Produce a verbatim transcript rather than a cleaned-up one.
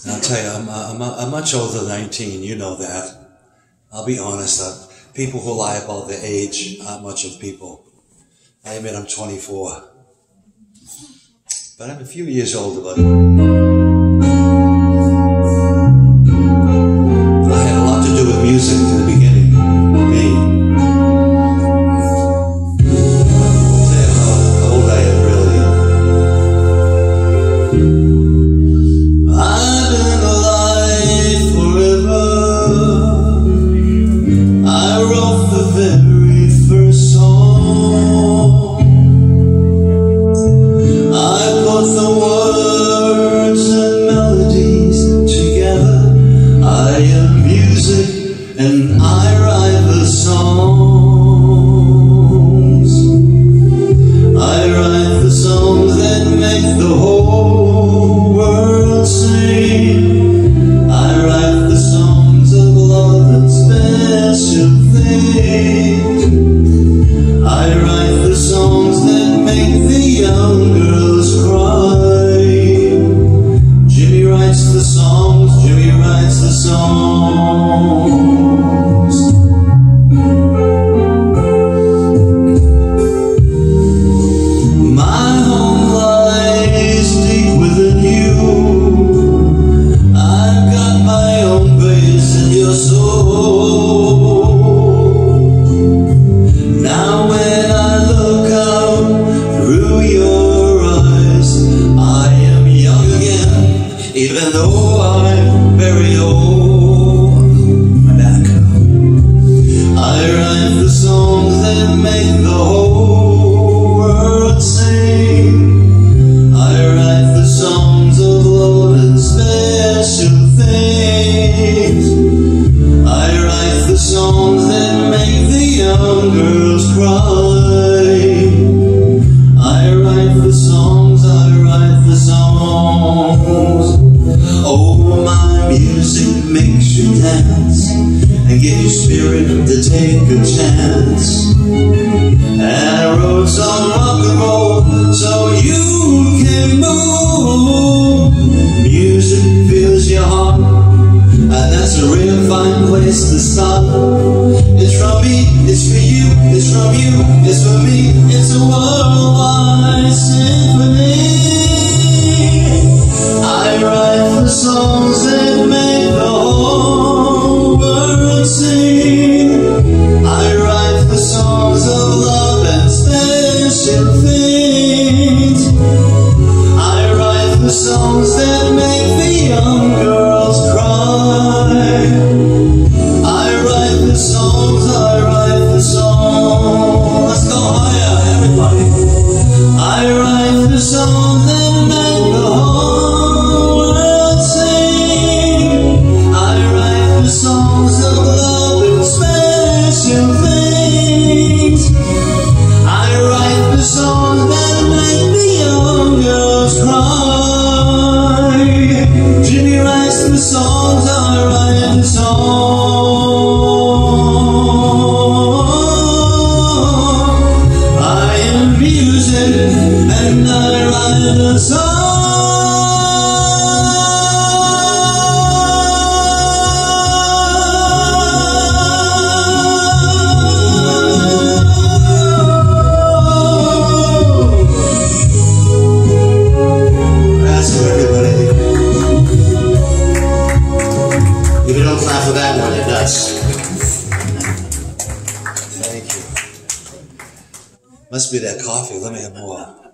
And I'll tell you, I'm, I'm, I'm much older than nineteen, you know that. I'll be honest, uh, people who lie about their age aren't much of people. I admit I'm twenty-four. But I'm a few years older, but I had a lot to do with music in the beginning. Me. I'll tell you how, how old I am, really. I've been alive forever. I wrote the very first song. I put the words and melodies together. I am music and I write the songs. I write the songs that make the whole world sing. I write the songs of love and special things. I write the songs that make the young girls cry. Jimmy writes the songs, Jimmy writes the songs. My home lies deep within you. I've got my own place in your soul. Now when I look out through your eyes, I am young again, even though I'm very old. My back. I write the songs that make the whole world sing. I write the songs of love and special things. I write the songs that make the young girls cry. I write the songs, I write the songs. Oh, my music makes you dance and give you spirit to take a chance. And I wrote some rock and roll so you can move. Music fills your heart, and that's a real fine place to start. It's from me, it's for you, it's from you, it's for me. It's a worldwide symphony. I write the songs that make the whole world sing. I write the songs of love and special things. I write the songs that make the young girls cry. I write the songs, I write the songs. Let's go higher, everybody. I write the songs that make the whole world sing. I write the songs of love and special things. I write the songs that make the young girls cry. Jimmy writes the songs, I write the songs. I am music and I write the songs. That's for everybody. If you don't clap for that one, you're nuts. Thank you. Must be that coffee. Let me have more.